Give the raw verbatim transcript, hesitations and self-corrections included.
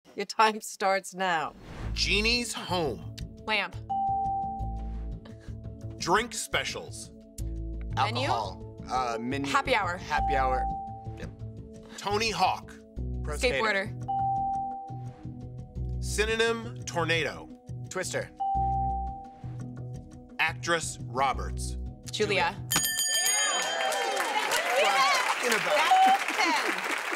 Your time starts now. Genie's Home. Lamp. Drink specials. Menu? Alcohol. Uh, menu. Happy hour. Happy hour. Yep. Tony Hawk. Pro skater. Skateboarder. Synonym tornado. Twister. Actress Roberts. Julia. In about. That's ten.